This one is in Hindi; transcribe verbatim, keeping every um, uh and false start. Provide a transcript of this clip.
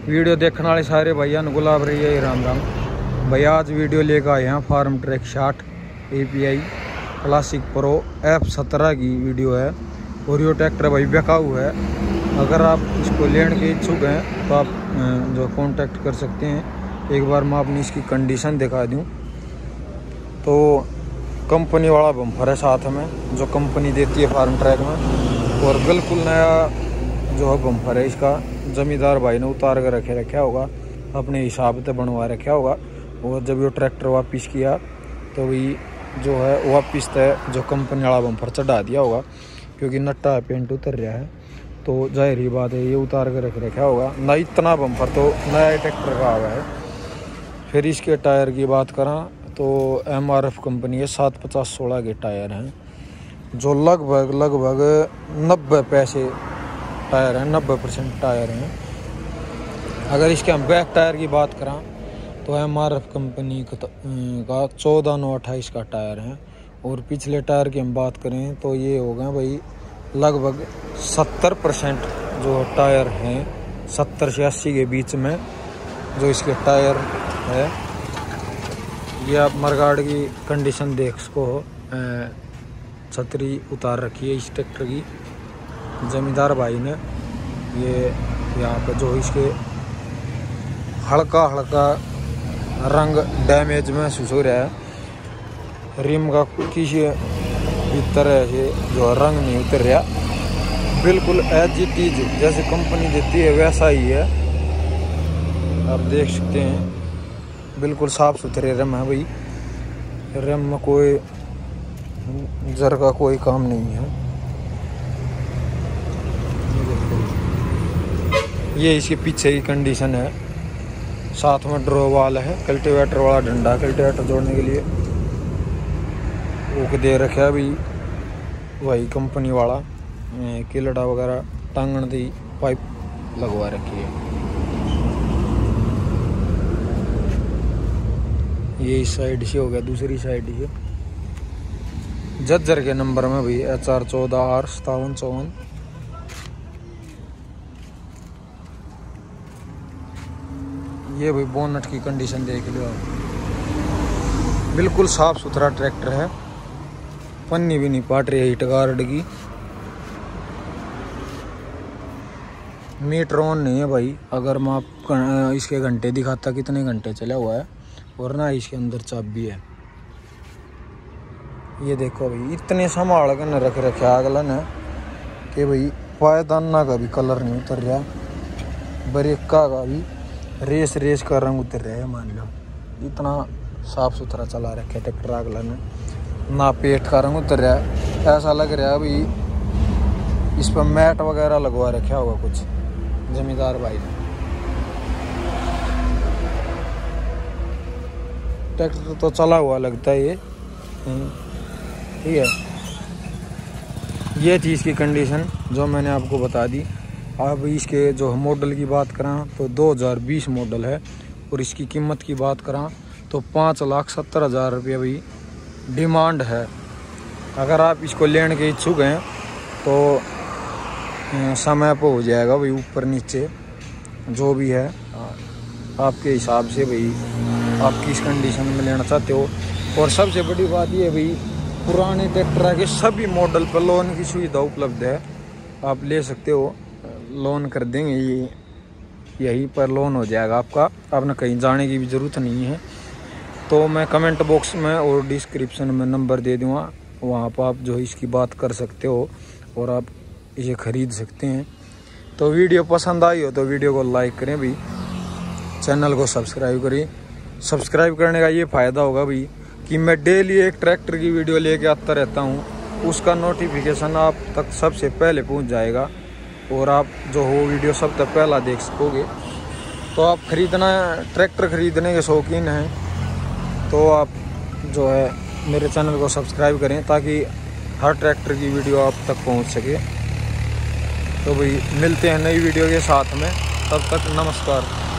वीडियो देखने वाले सारे भैया गुलाब रही है, राम राम भैया। आज वीडियो लेकर आए हैं फार्म ट्रैक साठ A P I classic pro F सत्रह की वीडियो है। और ये ट्रैक्टर भाई बिकाऊ है। अगर आप इसको लेने के इच्छुक हैं तो आप जो कांटेक्ट कर सकते हैं। एक बार मैं अपनी इसकी कंडीशन दिखा दूं तो कंपनी वाला बम्पर है साथ में, जो कंपनी देती है फार्म ट्रैक में। और बिल्कुल नया जो है बम्पर है इसका, जमींदार भाई ने उतार कर रखे रखा होगा, अपने हिसाब से बनवा रखा होगा। और जब ये ट्रैक्टर वापस किया तो वही जो है वापस तय जो कंपनी वाला बम्पर चढ़ा दिया होगा, क्योंकि नट्टा पेंट उतर रहा है तो जाहिर ही बात है ये उतार कर रख रखा होगा ना। इतना बम्पर तो नया ट्रैक्टर का हुआ है। फिर इसके टायर की बात करें तो एम आर एफ कंपनी है, सात पचास सोलह के टायर हैं, जो लगभग लगभग नब्बे पैसे टायर हैं, नब्बे परसेंट टायर हैं। अगर इसके हम बैक टायर की बात करें तो एम आर एफ कंपनी का चौदह नौ अट्ठाईस का टायर है। और पिछले टायर की हम बात करें तो ये हो गए भाई लगभग सत्तर परसेंट जो टायर हैं, सत्तर से अस्सी के बीच में जो इसके टायर है। ये आप मरगाड़ की कंडीशन देख सको, छतरी उतार रखी है इस ट्रैक्टर की जमींदार भाई ने। ये यहाँ पे जो इसके हल्का हल्का रंग डैमेज महसूस हो रहा है। रिम का किसी भी तरह से जो रंग नहीं उतर रहा, बिल्कुल एज इट इज जैसे कंपनी देती है वैसा ही है। आप देख सकते हैं बिल्कुल साफ सुथरे रिम है भाई। रिम में कोई जर का कोई काम नहीं है। ये इसके पीछे की कंडीशन है, साथ में ड्रो वाल है, कल्टीवेटर वाला डंडा कल्टीवेटर जोड़ने के लिए वो दे रखा है भाई वही कंपनी वाला। किलड़ा वगैरह टांगन दी पाइप लगवा रखी है। ये इस साइड से हो गया, दूसरी साइड से जज्जर के नंबर में भाई एच आर चौदह आर सतावन चौवन। ये भाई बोनट की कंडीशन देख लो आप, बिल्कुल साफ सुथरा ट्रैक्टर है, पन्नी भी नहीं पाट रही है हिट गार्ड की। मीटर ऑन नहीं है भाई। अगर मैं आप इसके घंटे दिखाता कितने घंटे चला हुआ है, और ना इसके अंदर चाबी है। ये देखो भाई इतने संभाल कर न रख रखे अगला न कि भाई पायदाना का भी कलर नहीं उतर रहा, ब्रेका का भी रेस रेस का रंग उतर रहा है। मान लो इतना साफ सुथरा चला रखे ट्रैक्टर अगला ने, ना पेट का रंग उतर रहा है। ऐसा लग रहा है भाई इस पर मैट वगैरह लगवा रखा होगा कुछ जमींदार भाई ने। ट्रैक्टर तो चला हुआ लगता है ये, ठीक है। ये थी इसकी कंडीशन जो मैंने आपको बता दी। अब इसके जो मॉडल की बात करें तो दो हज़ार बीस मॉडल है। और इसकी कीमत की बात करें तो पाँच लाख सत्तर हज़ार रुपये भी डिमांड है। अगर आप इसको लेने के इच्छुक हैं तो समय पर हो जाएगा भाई, ऊपर नीचे जो भी है आपके हिसाब से भाई, आप किस कंडीशन में लेना चाहते हो। और सबसे बड़ी बात ये भाई पुराने ट्रैक्टर के सभी मॉडल पर लोन की सुविधा उपलब्ध है, आप ले सकते हो। लोन कर देंगे, ये यहीं पर लोन हो जाएगा आपका, आपने कहीं जाने की भी ज़रूरत नहीं है। तो मैं कमेंट बॉक्स में और डिस्क्रिप्शन में नंबर दे दूँगा, वहाँ पर आप जो इसकी बात कर सकते हो और आप इसे ख़रीद सकते हैं। तो वीडियो पसंद आई हो तो वीडियो को लाइक करें भाई, चैनल को सब्सक्राइब करें। सब्सक्राइब करने का ये फ़ायदा होगा भाई कि मैं डेली एक ट्रैक्टर की वीडियो लेके आता रहता हूँ, उसका नोटिफिकेशन आप तक सबसे पहले पहुँच जाएगा और आप जो हो वीडियो सबसे पहला देख सकोगे। तो आप ख़रीदना ट्रैक्टर ख़रीदने के शौकीन हैं तो आप जो है मेरे चैनल को सब्सक्राइब करें ताकि हर ट्रैक्टर की वीडियो आप तक पहुंच सके। तो भाई मिलते हैं नई वीडियो के साथ में, तब तक नमस्कार।